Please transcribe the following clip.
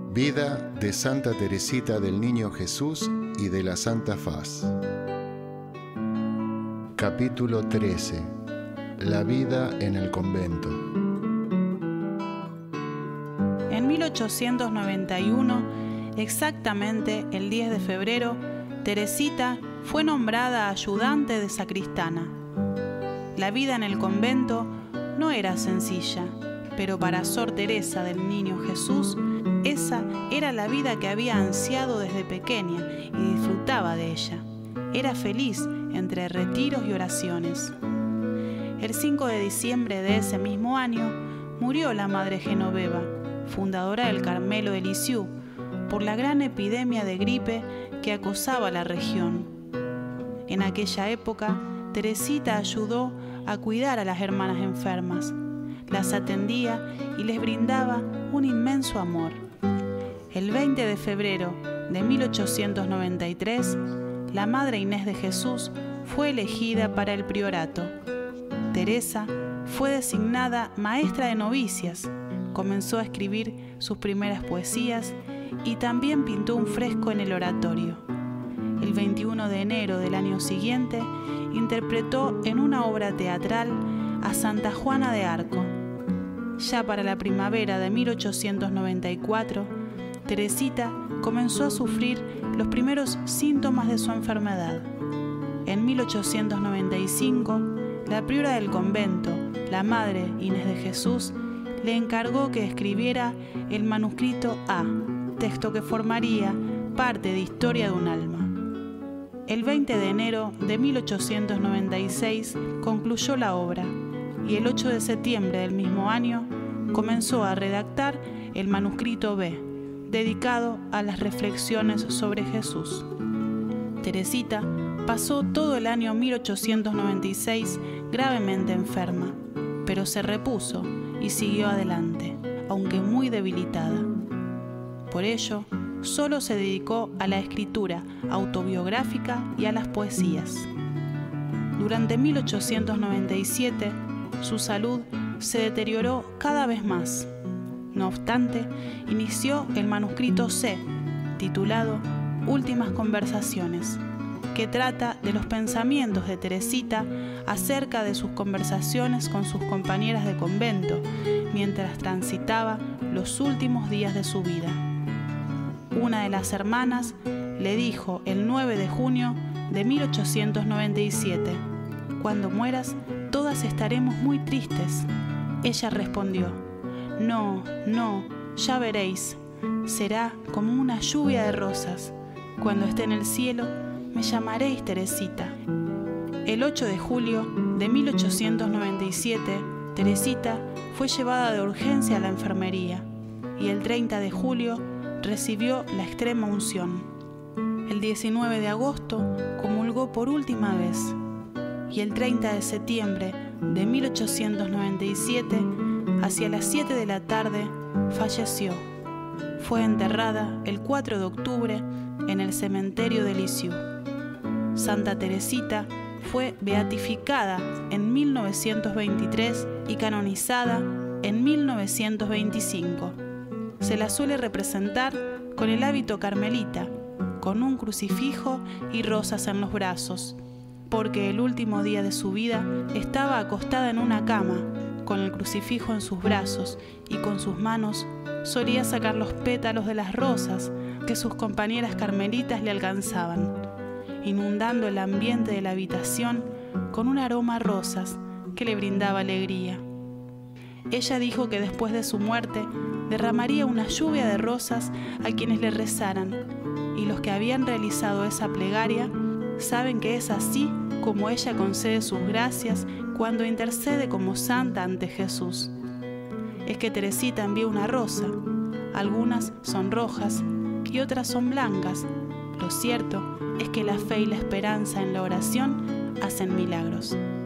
Vida de Santa Teresita del Niño Jesús y de la Santa Faz. Capítulo 13. La vida en el convento. En 1891, exactamente el 10 de febrero, Teresita fue nombrada ayudante de sacristana. La vida en el convento no era sencilla, pero para Sor Teresa del Niño Jesús, esa era la vida que había ansiado desde pequeña y disfrutaba de ella. Era feliz entre retiros y oraciones. El 5 de diciembre de ese mismo año murió la Madre Genoveva, fundadora del Carmelo de Lisieux, por la gran epidemia de gripe que acosaba la región. En aquella época, Teresita ayudó a cuidar a las hermanas enfermas, las atendía y les brindaba un inmenso amor. El 20 de febrero de 1893, la Madre Inés de Jesús fue elegida para el priorato. Teresa fue designada maestra de novicias, comenzó a escribir sus primeras poesías y también pintó un fresco en el oratorio. El 21 de enero del año siguiente, interpretó en una obra teatral a Santa Juana de Arco. Ya para la primavera de 1894, Teresita comenzó a sufrir los primeros síntomas de su enfermedad. En 1895, la priora del convento, la Madre Inés de Jesús, le encargó que escribiera el manuscrito A, texto que formaría parte de Historia de un alma. El 20 de enero de 1896 concluyó la obra y el 8 de septiembre del mismo año comenzó a redactar el manuscrito B, dedicado a las reflexiones sobre Jesús. Teresita pasó todo el año 1896 gravemente enferma, pero se repuso y siguió adelante, aunque muy debilitada. Por ello, solo se dedicó a la escritura autobiográfica y a las poesías. Durante 1897, su salud se deterioró cada vez más. No obstante, inició el manuscrito C, titulado Últimas Conversaciones, que trata de los pensamientos de Teresita acerca de sus conversaciones con sus compañeras de convento mientras transitaba los últimos días de su vida. Una de las hermanas le dijo el 9 de junio de 1897, «Cuando mueras, todas estaremos muy tristes». Ella respondió, «No, no, ya veréis, será como una lluvia de rosas. Cuando esté en el cielo, me llamaréis Teresita». El 8 de julio de 1897, Teresita fue llevada de urgencia a la enfermería y el 30 de julio recibió la extrema unción. El 19 de agosto comulgó por última vez y el 30 de septiembre de 1897, hacia las 7 de la tarde, falleció. Fue enterrada el 4 de octubre en el cementerio de Lisieux. Santa Teresita fue beatificada en 1923 y canonizada en 1925. Se la suele representar con el hábito carmelita, con un crucifijo y rosas en los brazos, porque el último día de su vida estaba acostada en una cama, con el crucifijo en sus brazos y con sus manos solía sacar los pétalos de las rosas que sus compañeras carmelitas le alcanzaban, inundando el ambiente de la habitación con un aroma a rosas que le brindaba alegría. Ella dijo que después de su muerte derramaría una lluvia de rosas a quienes le rezaran, y los que habían realizado esa plegaria saben que es así como ella concede sus gracias cuando intercede como santa ante Jesús. Es que Teresita envió una rosa, algunas son rojas y otras son blancas. Lo cierto es que la fe y la esperanza en la oración hacen milagros.